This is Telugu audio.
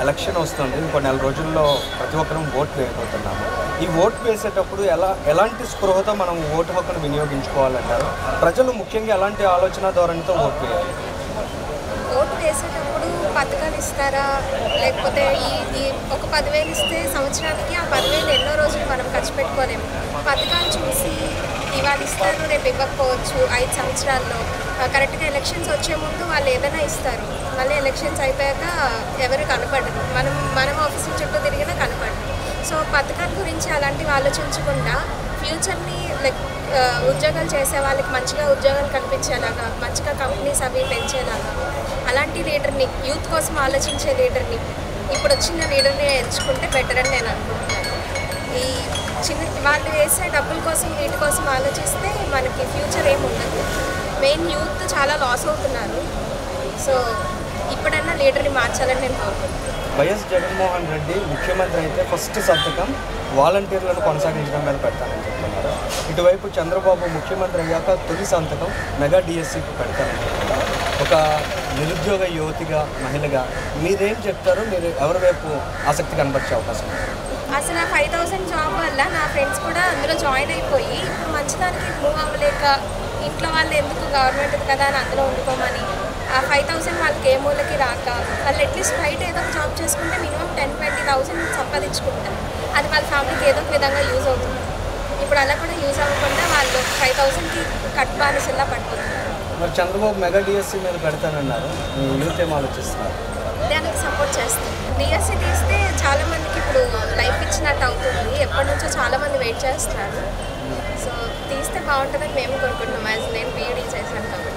ఎలక్షన్ వస్తుంది. ఇంకో నెల రోజుల్లో ప్రతి ఒక్కరం ఓటు వేయబోతున్నాము. ఈ ఓటు వేసేటప్పుడు ఎలాంటి స్పృహతో మనం ఓటు హక్కును వినియోగించుకోవాలంటారు? ప్రజలు ముఖ్యంగా ఎలాంటి ఆలోచన ధోరణితో ఓటు వేయాలి? ఓటు వేసేటప్పుడు పథకాలు ఇస్తారా, లేకపోతే ఈ ఒక 10,000 ఇస్తే సంవత్సరానికి ఆ 10,000 ఎన్నో రోజులు మనం ఖర్చు పెట్టుకోలేము. పథకాలు చూసి ఇవాళ ఇస్తారు, రేపు ఇవ్వకపోవచ్చు. 5 సంవత్సరాల్లో కరెక్ట్గా ఎలక్షన్స్ వచ్చే ముందు వాళ్ళు ఏదైనా ఇస్తారు, మళ్ళీ ఎలక్షన్స్ అయిపోయాక ఎవరు కనపడరు. మనం ఆఫీసుల చుట్టూ తిరిగినా కనపడరు. సో పథకాల గురించి అలాంటివి ఆలోచించకుండా ఫ్యూచర్ని ఉద్యోగాలు చేసే వాళ్ళకి మంచిగా ఉద్యోగాలు కల్పించేలాగా, మంచిగా కంపెనీస్ అవి పెంచేలాగా అలాంటి లీడర్ని, యూత్ కోసం ఆలోచించే లీడర్ని, ఇప్పుడు వచ్చిన లీడర్ని ఎంచుకుంటే బెటర్ అని నేను అనుకుంటున్నాను. ఈ వాళ్ళు వేసే డబ్బుల కోసం వీటి కోసం ఆలోచిస్తే మనకి ఫ్యూచర్ ఏమి ఉండదు. మెయిన్ యూత్ చాలా లాస్ అవుతున్నారు. సో ఇప్పుడన్నా లీడర్ని మార్చాలని నేను కోరుకుంటున్నాను. వైఎస్ జగన్మోహన్ రెడ్డి ముఖ్యమంత్రి అయితే ఫస్ట్ సంతకం వాలంటీర్లను కొనసాగించడం మీద పెడతానని చెప్తున్నారు. ఇటువైపు చంద్రబాబు ముఖ్యమంత్రి అయ్యాక తొలి సంతకం మెగా డిఎస్సికి పెడతానని చెప్తున్నారు. ఒక నిరుద్యోగ యువతిగా, మహిళగా మీరేం చెప్తారు? మీరు ఎవరి వైపు ఆసక్తి కనబరిచే అవకాశం? అసలు ఆ 5,000 జాబ్ వల్ల నా ఫ్రెండ్స్ కూడా అందులో జాయిన్ అయిపోయి ఇప్పుడు మంచిదానికి మూవ్ అవ్వలేక ఇంట్లో వాళ్ళు ఎందుకు గవర్నమెంట్ కదా అని అందులో ఉండుకోమని ఆ 5,000 వాళ్ళకి ఏ మూలకి రాక వాళ్ళు అట్లీస్ట్ బయట ఏదో ఒక జాబ్ చేసుకుంటే మినిమం 10,000-20,000 సంపాదించుకుంటారు. అది వాళ్ళ ఫ్యామిలీకి ఏదో ఒక విధంగా యూజ్ అవుతుంది. ఇప్పుడు అలా కూడా యూజ్ అవ్వకుండా వాళ్ళు 5,000కి కట్ బానిసల్లా పడిపోతున్నారు. మరి చంద్రబాబు మెగా డిఎస్సి మీద పెడతానన్నారు, మీ యూత్ ఏం ఆలోచిస్తున్నారు? దానికి సపోర్ట్ చేస్తాం. డిఎస్సి తీస్తే చాలామందికి ఇప్పుడు లైఫ్ ఇచ్చినట్టు అవుతుంది. ఎప్పటి నుంచో చాలామంది వెయిట్ చేస్తున్నారు. సో తీస్తే బాగుంటుందని మేము కోరుకుంటున్నాం. యాజ్ నేను బీఈడీ చేశాను కాబట్టి.